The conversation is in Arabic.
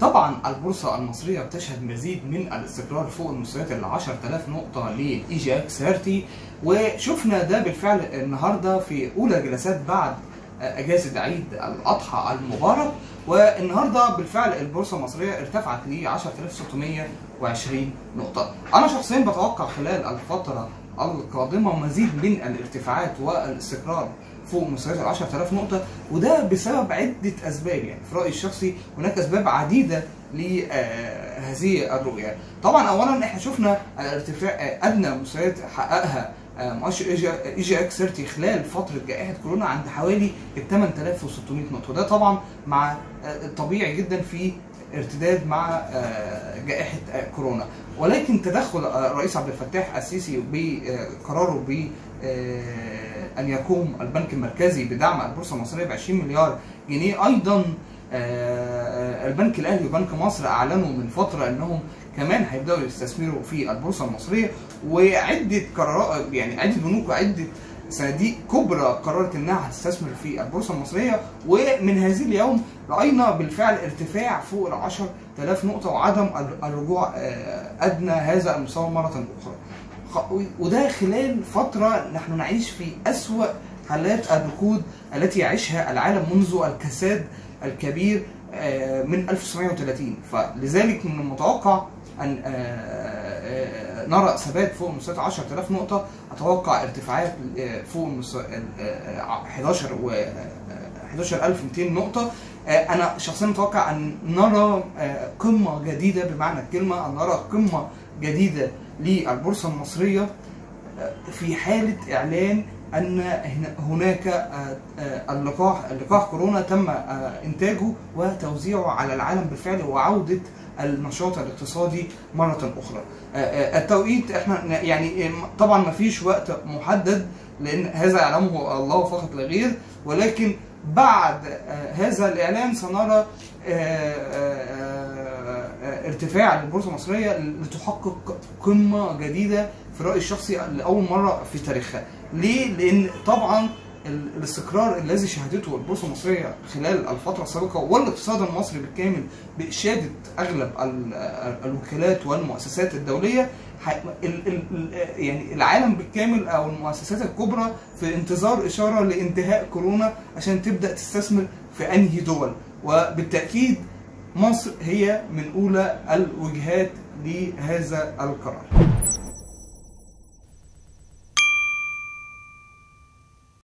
طبعا البورصة المصرية بتشهد مزيد من الاستقرار فوق المستويات ال 10000 نقطة لإي جي اكس 30، وشفنا ده بالفعل النهارده في أولى جلسات بعد أجازة عيد الأضحى المبارك. والنهارده بالفعل البورصة المصرية ارتفعت ل 10620 نقطة. أنا شخصيا بتوقع خلال الفترة القادمة مزيد من الارتفاعات والاستقرار فوق مستويات ال 10000 نقطة، وده بسبب عدة أسباب. يعني في رأيي الشخصي هناك أسباب عديدة لهذه الرؤية. طبعا أولا احنا شفنا ارتفاع أدنى مستويات حققها مؤشر اي جي اكس 30 خلال فترة جائحة كورونا عند حوالي 8600 نقطة، وده طبعا مع طبيعي جدا في ارتداد مع جائحة كورونا. ولكن تدخل الرئيس عبد الفتاح السيسي بقراره ب أن يقوم البنك المركزي بدعم البورصة المصرية ب 20 مليار جنيه. أيضا البنك الأهلي وبنك مصر أعلنوا من فترة أنهم كمان هيبدأوا يستثمروا في البورصة المصرية، وعدة قرارات يعني عدة بنوك وعدة صناديق كبرى قررت انها هتستثمر في البورصه المصريه. ومن هذه اليوم راينا بالفعل ارتفاع فوق ال 10000 نقطه وعدم الرجوع ادنى هذا المستوى مره اخرى، وده خلال فتره نحن نعيش في اسوأ حالات الركود التي يعيشها العالم منذ الكساد الكبير من 1930. فلذلك من المتوقع ان نرى ثبات فوق مستويات 10000 نقطة. أتوقع ارتفاعات فوق 11200 نقطة. أنا شخصيا متوقع أن نرى قمة جديدة بمعنى الكلمة، أن نرى قمة جديدة للبورصة المصرية في حالة إعلان أن هناك اللقاح كورونا تم إنتاجه وتوزيعه على العالم بالفعل، وعودة النشاط الاقتصادي مرة أخرى. التوقيت احنا يعني طبعا ما فيش وقت محدد لأن هذا يعلمه الله فقط لا غير، ولكن بعد هذا الإعلان سنرى ارتفاع للبورصة المصرية لتحقق قمة جديدة في رأيي الشخصي لأول مرة في تاريخها. ليه؟ لأن طبعا الاستقرار الذي شهدته البورصة المصرية خلال الفترة السابقة والاقتصاد المصري بالكامل بإشادة أغلب الوكالات والمؤسسات الدولية، يعني العالم بالكامل أو المؤسسات الكبرى في انتظار إشارة لانتهاء كورونا عشان تبدأ تستثمر في أنهي دول. وبالتأكيد مصر هي من أولى الوجهات لهذا القرار.